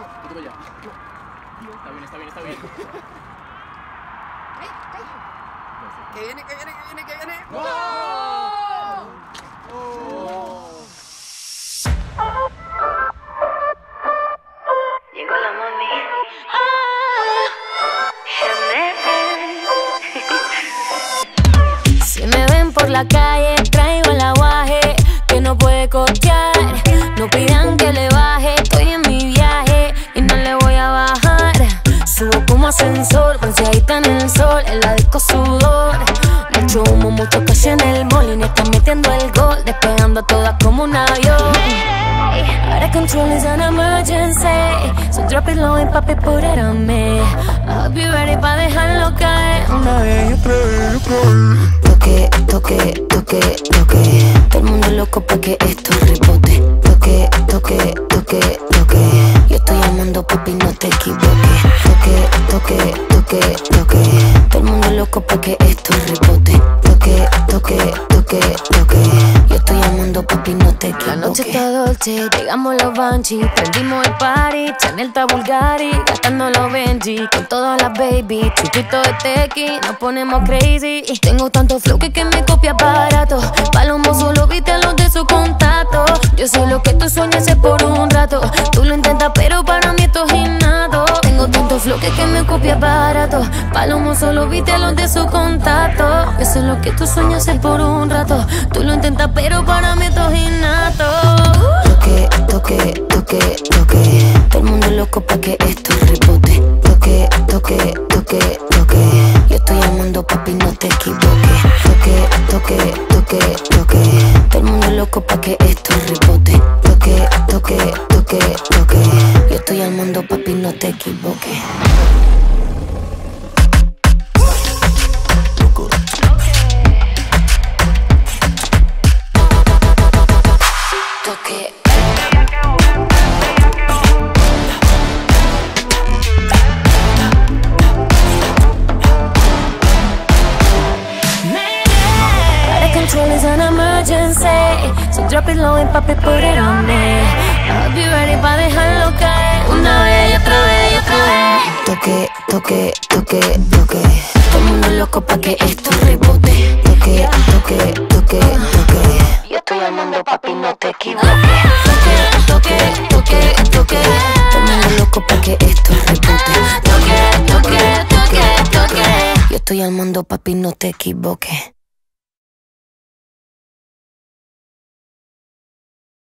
Yo tengo ya. Está bien, está bien, está bien. Que viene, que viene, que viene, que viene. ¡Oh! Llegó la mami. Si me ven por la calle, traigo el aguaje que no puede costear. No pidan que le baje, estoy en mi viaje y no le voy a bajar. Subo como ascensor, bronceadita en el sol, en la disco sudor. Mucho humo, mucho cash en el mall y me están metiendo el gol, despegando a todas como un avión. Out of control is an emergency, so drop it low and papi, put it on me. I'll be ready pa' dejarlo caer. Una vez y otra vez y otra vez. Toque, toque, toque, toque. Todo el mundo loco pa' que esto rebote. Toque, toque, toque, toque. Yo estoy llamando papi, no te equivoques. Toque, toque, toque, toque. Todo el mundo loco pa' que esto rebote. Toque, toque, toque, toque. Yo estoy llamando papi, no te equivoques. La noche está dolce, llegamos los Banshee, prendimos el party, Chanel está Bulgari, gastando los Benji, con todas las baby, chupito de tequi, nos ponemos crazy. Tengo tanto flow que me copia barato, Palomo solo viste a los de su contacto. Yo sé lo que tú sueñas es por un rato, tú lo intentas pero para mí esto es innato. Tengo tanto flow que me copia barato, Palomo solo viste a los de su contacto. Yo sé lo que tú sueñas es por un rato, tú lo intentas pero para mí esto es innato. Toque, toque, toque, toque. Todo el mundo loco pa' que esto rebote. Toque, toque, toque, toque. Yo estoy llamando papi, no te equivoques. Toque, toque, toque, toque. Todo el mundo loco pa' que esto rebote. Toque, toque, toque, toque. Yo estoy llamando papi, no te equivoques. Toque. Control is an emergency, so drop it low and papi, put it on me. I'll be ready pa' dejarlo caer. Una vez y otra vez y otra vez. Toque, toque, toque, toque. Todo el mundo loco pa' que esto rebote. Toque, toque, toque, toque. Yo estoy llamando papi, no te equivoques. Toque, toque, toque, toque. Todo el mundo loco pa' que esto rebote. Toque, toque, toque, toque. Yo estoy llamando papi, no te equivoques.